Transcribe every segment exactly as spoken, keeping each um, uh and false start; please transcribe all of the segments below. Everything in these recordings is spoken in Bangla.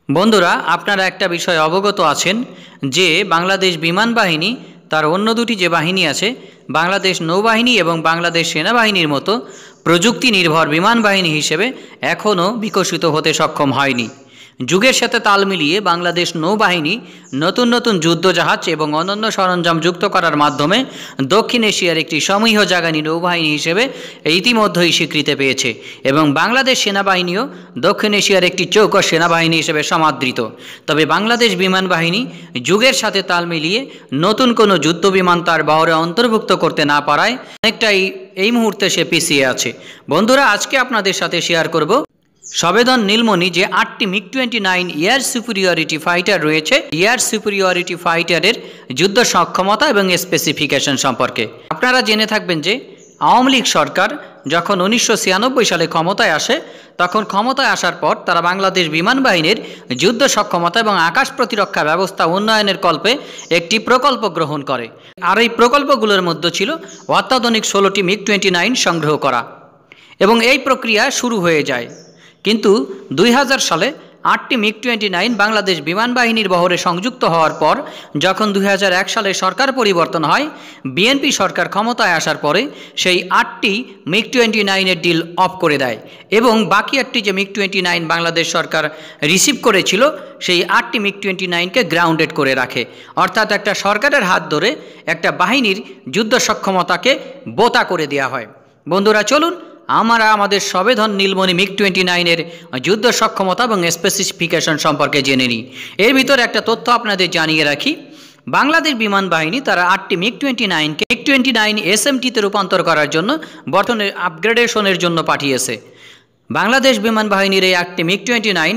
বন্ধুরা, আপনারা একটা বিষয় অবগত আছেন যে বাংলাদেশ বিমান বাহিনী তার অন্য দুটি যে বাহিনী আছে, বাংলাদেশ নৌবাহিনী এবং বাংলাদেশ সেনাবাহিনীর মতো প্রযুক্তি নির্ভর বিমান বাহিনী হিসেবে এখনও বিকশিত হতে সক্ষম হয়নি। যুগের সাথে তাল মিলিয়ে বাংলাদেশ নৌবাহিনী নতুন নতুন যুদ্ধজাহাজ এবং অনন্য সরঞ্জাম যুক্ত করার মাধ্যমে দক্ষিণ এশিয়ার একটি সমীহ জাগানি নৌবাহিনী হিসেবে ইতিমধ্যেই স্বীকৃতি পেয়েছে এবং বাংলাদেশ সেনাবাহিনীও দক্ষিণ এশিয়ার একটি চৌকস সেনাবাহিনী হিসেবে সমাদৃত। তবে বাংলাদেশ বিমান বাহিনী যুগের সাথে তাল মিলিয়ে নতুন কোনো যুদ্ধ বিমান তার বহরে অন্তর্ভুক্ত করতে না পারায় অনেকটাই এই মুহূর্তে সে পিছিয়ে আছে। বন্ধুরা, আজকে আপনাদের সাথে শেয়ার করব সবেদন নীলমণি যে আটটি MiG twenty nine air superiority fighter রয়েছে, এয়ার সুপিরিয়রিটি ফাইটারের যুদ্ধ সক্ষমতা এবং স্পেসিফিকেশন সম্পর্কে। আপনারা জেনে থাকবেন যে আওয়ামী লীগ সরকার যখন উনিশশো ছিয়ানব্বই সালে ক্ষমতায় আসে, তখন ক্ষমতায় আসার পর তারা বাংলাদেশ বিমান বাহিনীর যুদ্ধ সক্ষমতা এবং আকাশ প্রতিরক্ষা ব্যবস্থা উন্নয়নের কল্পে একটি প্রকল্প গ্রহণ করে। আর এই প্রকল্পগুলোর মধ্যে ছিল অত্যাধুনিক ষোলোটি মিগ টোয়েন্টি নাইন সংগ্রহ করা এবং এই প্রক্রিয়া শুরু হয়ে যায়। কিন্তু দুই হাজার সালে আটটি মিগ টোয়েন্টি নাইন বাংলাদেশ বিমান বাহিনীর বহরে সংযুক্ত হওয়ার পর যখন দুই হাজার এক সালে সরকার পরিবর্তন হয়, বিএনপি সরকার ক্ষমতায় আসার পরে সেই আটটি মিগ টোয়েন্টি নাইনের ডিল অফ করে দেয় এবং বাকি আটটি যে মিগ টোয়েন্টি নাইন বাংলাদেশ সরকার রিসিভ করেছিল সেই আটটি মিগ টোয়েন্টি নাইনকে গ্রাউন্ডেড করে রাখে। অর্থাৎ একটা সরকারের হাত ধরে একটা বাহিনীর যুদ্ধ সক্ষমতাকে বোতা করে দেওয়া হয়। বন্ধুরা, চলুন আমরা আমাদের সবেধন নীলমণি মিগ টোয়েন্টি নাইনের যুদ্ধ সক্ষমতা এবং স্পেসিফিকেশন সম্পর্কে জেনে নিই। এর ভিতরে একটা তথ্য আপনাদের জানিয়ে রাখি, বাংলাদেশ বিমান বাহিনী তারা আটটি মিগ টোয়েন্টি নাইনকে MiG twenty nine S M টিতে রূপান্তর করার জন্য বর্তমানে আপগ্রেডেশনের জন্য পাঠিয়েছে। বাংলাদেশ বিমান বাহিনীর এই আটটি মিগ টোয়েন্টি নাইন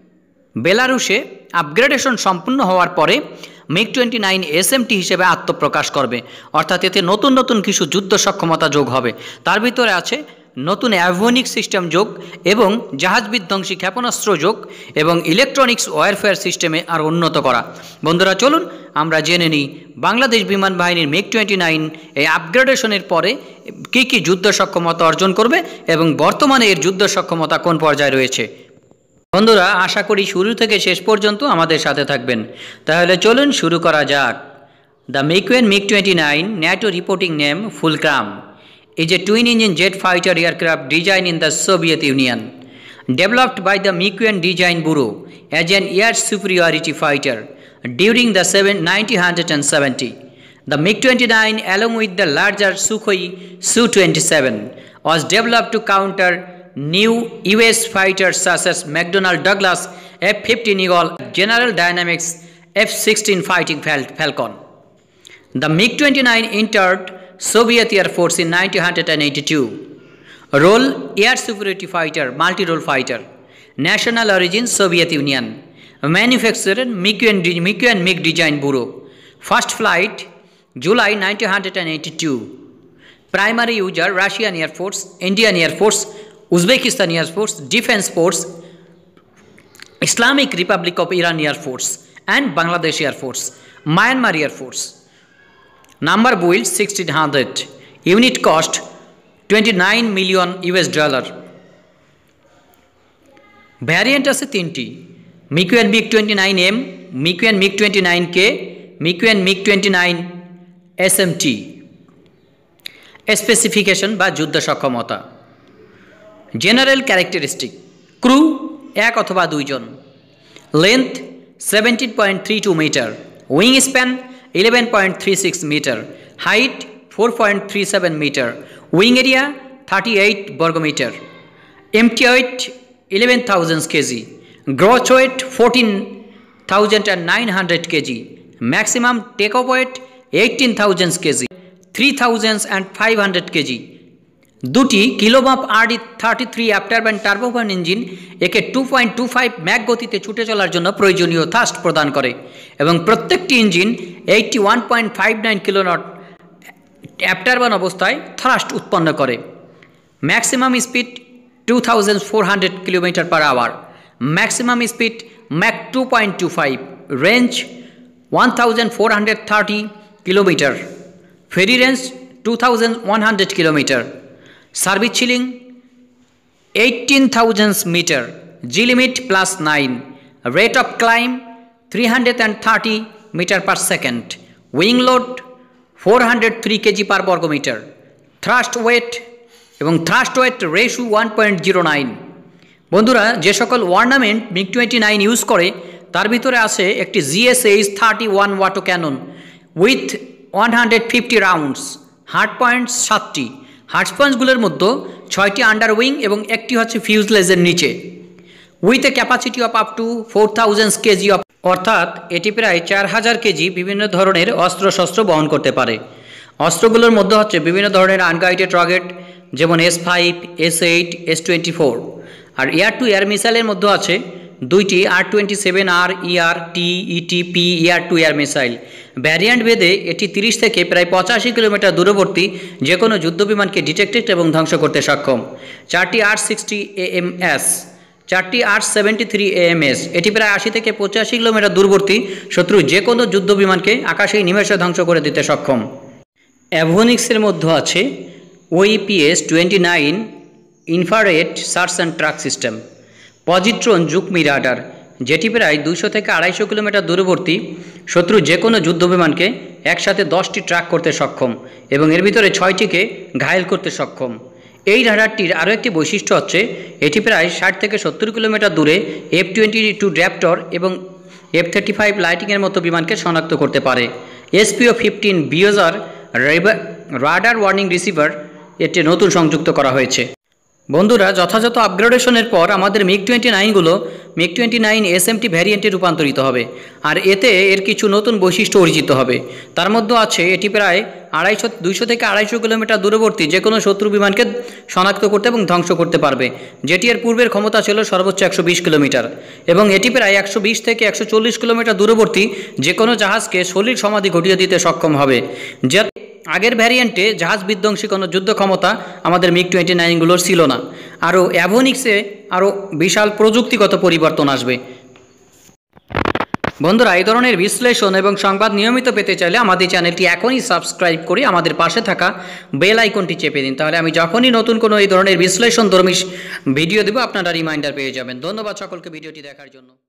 বেলারুশে আপগ্রেডেশন সম্পূর্ণ হওয়ার পরে MiG twenty nine S M T হিসেবে আত্মপ্রকাশ করবে। অর্থাৎ এতে নতুন নতুন কিছু যুদ্ধ সক্ষমতা যোগ হবে। তার ভিতরে আছে নতুন অ্যাভিওনিক সিস্টেম যোগ এবং জাহাজ বিধ্বংসী ক্ষেপণাস্ত্র যোগ এবং ইলেকট্রনিক্স ওয়ারফেয়ার সিস্টেমে আর উন্নত করা। বন্ধুরা, চলুন আমরা জেনে নিই বাংলাদেশ বিমান বাহিনীর মিগ টোয়েন্টি নাইন এই আপগ্রেডেশনের পরে কী কী যুদ্ধ সক্ষমতা অর্জন করবে এবং বর্তমানে এর যুদ্ধ সক্ষমতা কোন পর্যায়ে রয়েছে। বন্ধুরা, আশা করি শুরু থেকে শেষ পর্যন্ত আমাদের সাথে থাকবেন। তাহলে চলুন শুরু করা যাক। The Mikoyan MiG twenty nine NATO reporting name Fulcrum is a twin-engine jet fighter aircraft designed in the Soviet Union, developed by the Mikoyan Design Bureau as an air superiority fighter during the nineteen seventy. The MiG twenty-nine, along with the larger Sukhoi S U twenty-seven, was developed to counter new U S fighters such as McDonnell Douglas F fifteen Eagle, General Dynamics F sixteen Fighting Falcon. The MiG twenty-nine entered Soviet Air Force in nineteen eighty-two. Role: Air Superiority Fighter, Multi-Role Fighter. National Origin: Soviet Union. Manufacturer: Mikoyan MiG Design Bureau. First flight: July nineteen eighty-two. Primary user: Russian Air Force, Indian Air Force, Uzbekistan Air Force, Defense Force, Islamic Republic of Iran Air Force and Bangladesh Air Force, Myanmar Air Force. Number build sixteen hundred. Unit cost twenty-nine million U S dollar. Variant আছে তিনটি, Mikoyan MiG twenty nine M, Mikoyan MiG twenty nine K, Mikoyan MiG twenty nine S M T. Specification বা যুদ্ধ সক্ষমতা। জেনারেল ক্যারেক্টারিস্টিক: ক্রু এক অথবা দুইজন, length seventeen point three two metre, wing span eleven point three six meter, height four point three seven meter, wing area thirty-eight বর্গমিটার, empty weight eleven thousand kilograms, gross weight fourteen thousand nine hundred kilograms, maximum takeoff weight eighteen thousand kilograms, three thousand five hundred kilograms। দুটি কিলোবাম্প RD thirty three afterburn turbofan engine একে two point two five mach গতিতে ছুটে চলার জন্য প্রয়োজনীয় থাস্ট প্রদান করে এবং প্রত্যেকটি engine eighty one point five nine kilonewton afterburn অবস্থায় থ্রাস্ট উৎপন্ন করে। Maximum speed two thousand four hundred kilometre per hour, maximum speed mach two point two five, range one thousand four hundred thirty kilometre, ferry range two thousand one hundred kilometre, service ceiling eighteen thousand meter, G limit plus nine, rate of climb three hundred and thirty metre per second, wing load four hundred three KG per বর্গমিটার, থ্রাস্ট ওয়েট এবং thrust weight ratio one point zero nine. বন্ধুরা, যে সকল armament MiG twenty nine use করে তার ভিতরে আছে একটি GSH thirty one auto cannon with one hundred fifty rounds, hard points সাতটি, হার্ড পয়েন্টসগুলোর মধ্যে ছয়টি আন্ডার উইং এবং একটি হচ্ছে ফিউজলেজের নিচে, with a capacity of up to four thousand K G of, অর্থাৎ এটি প্রায় চার হাজার কেজি বিভিন্ন ধরনের অস্ত্রশস্ত্র বহন করতে পারে। অস্ত্রগুলোর মধ্যে হচ্ছে বিভিন্ন ধরনের আনগাইডেড রকেট যেমন S five, S eight, S twenty four. আর এয়ার টু এয়ার মিসাইলের মধ্যে আছে দুইটি R twenty seven R ER T ET P air to air missile. Variant ভেদে এটি তিরিশ থেকে প্রায় পঁচাশি কিলোমিটার দূরবর্তী যে কোনো যুদ্ধবিমানকে ডিটেক্টেড এবং ধ্বংস করতে সক্ষম। চারটি আর সিক্সটি এএমএস, চারটি আর সেভেন্টি থ্রি এএমএস, এটি প্রায় আশি থেকে পঁচাশি কিলোমিটার দূরবর্তী শত্রু যে কোনো যুদ্ধবিমানকে আকাশেই নিমেষে ধ্বংস করে দিতে সক্ষম। অ্যাভিওনিক্সের মধ্যে আছে OEPS twenty nine infrared search and track system, পজিট্রন জুকমি রাডার, যেটি প্রায় দুশো থেকে আড়াইশো কিলোমিটার দূরবর্তী শত্রু যে কোনো যুদ্ধবিমানকে একসাথে দশটি ট্র্যাক করতে সক্ষম এবং এর ভিতরে ছয়টিকে ঘায়েল করতে সক্ষম। এই রাডারটির আরও একটি বৈশিষ্ট্য হচ্ছে এটি প্রায় ষাট থেকে সত্তর কিলোমিটার দূরে এফ টোয়েন্টি টু র্যাপটর এবং এফ থার্টি ফাইভ লাইটিংয়ের মতো বিমানকে শনাক্ত করতে পারে। এসপিও ফিফটিন বিওজার রাডার ওয়ার্নিং রিসিভার এটি নতুন সংযুক্ত করা হয়েছে। বন্ধুরা, যথাযথ আপগ্রেডেশনের পর আমাদের মিগ টোয়েন্টি নাইনগুলো মিগ টোয়েন্টি নাইন এসএমটি ভ্যারিয়েন্টে রূপান্তরিত হবে আর এতে এর কিছু নতুন বৈশিষ্ট্য অর্জিত হবে। তার মধ্যে আছে এটি প্রায় আড়াইশো দুইশো থেকে আড়াইশো কিলোমিটার দূরবর্তী যে কোনো শত্রু বিমানকে শনাক্ত করতে এবং ধ্বংস করতে পারবে, যেটি এর পূর্বের ক্ষমতা ছিল সর্বোচ্চ একশো বিশ কিলোমিটার এবং এটি প্রায় একশো বিশ থেকে একশো চল্লিশ কিলোমিটার দূরবর্তী যে কোনো জাহাজকে সলিড সমাধি ঘটিয়ে দিতে সক্ষম হবে। যা আগের ভ্যারিয়েন্টে জাহাজ বিধ্বংসী কোনো যুদ্ধ ক্ষমতা আমাদের মিগ টোয়েন্টি নাইনগুলোর ছিল না। আরও অ্যাভিওনিক্সে আরও বিশাল প্রযুক্তিগত পরিবর্তন আসবে। বন্ধুরা, এই ধরনের বিশ্লেষণ এবং সংবাদ নিয়মিত পেতে চাইলে আমাদের চ্যানেলটি এখনই সাবস্ক্রাইব করে আমাদের পাশে থাকা বেল আইকনটি চেপে দিন, তাহলে আমি যখনই নতুন কোনো এই ধরনের বিশ্লেষণধর্মী ভিডিও দেব আপনারা রিমাইন্ডার পেয়ে যাবেন। ধন্যবাদ সকলকে ভিডিওটি দেখার জন্য।